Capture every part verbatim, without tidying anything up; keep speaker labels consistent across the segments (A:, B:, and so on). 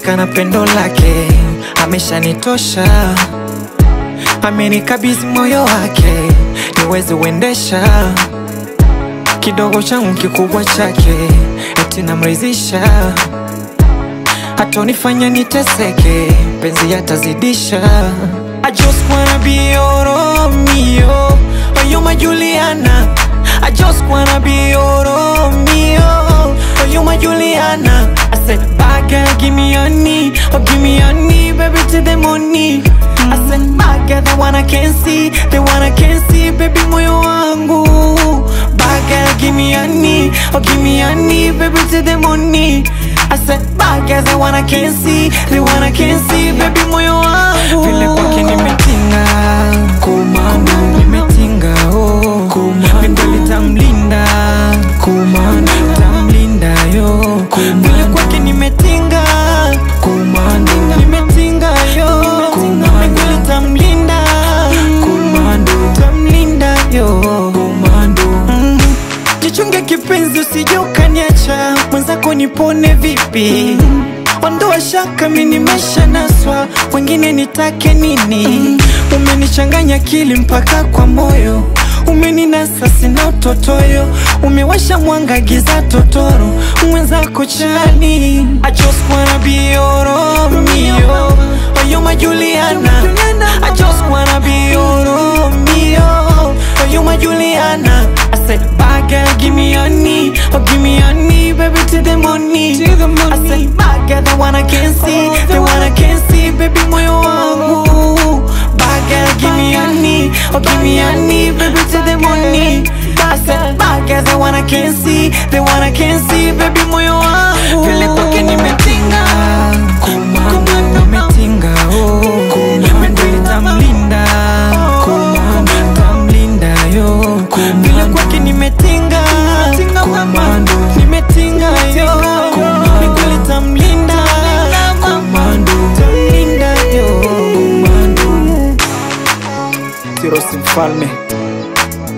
A: nimetosheka na pendo lake. Ameshanitosha, amenikabidhi moyo wake niweze uendesha. Kidogo changu kikubwa chake eti namridhisha. Hatonifanya niteseke, penzi yatazidisha. I just wanna be your Romeo, oh you my Juliana. I just wanna be your Romeo, oh you my Juliana. I said, bad girl, give me your knee, oh give me your knee, baby, to the money. I said, bad girl, the one I can't see, the one I can't see, baby, moyo wangu. Bad girl, give me your knee, oh give me your knee, baby, to the money. I said, bad girl, the one I can't see, the one I can't see, baby, moyo wangu. Vile kwake nimetinga, Commando, nimetinga, oh Commando, tamlinda, Commando, tamlinda, yo Commando. Vile kwake nimetinga, Commando, nimetinga, yo Commando, tamlinda, Commando, tamlinda, yo Commando. mm. Jichunge kipenzi usije ukaniacha, mwenzako nipone vipi? mm. Ondoa shaka mimi nimeshanaswa, wengine nitake nini? Umenichanganya akili mpaka kwa moyo, umeninasa sina utotoyo, umewasha mwanga giza totoro, mwenzako chani. I just wanna be your Romeo, oh you my Juliana. I just wanna be your Romeo, oh you my Juliana. I said, bad girl, give me your knee, oh give me your knee, baby, to the money. I said, bad girl, the one I can't see, the one I can't see, baby, moyo wangu. Bad girl, give me your knee, oh give me your knee, baby, to the money. I said, bad girl, the one I can't see, the one I can't see, baby, moyo wangu. Vile kwake nimetinga, Commando, nimetinga, oh Commando, tamlinda, Commando, tamlinda, yo Commando. Vile kwake nimetinga, Commando, nimetinga, yo Commando, tamlinda, Commando, tamlinda, yo Commando. Tirosi Mfalme,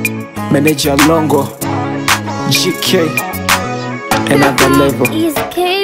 A: Manager Longo, G K, another level.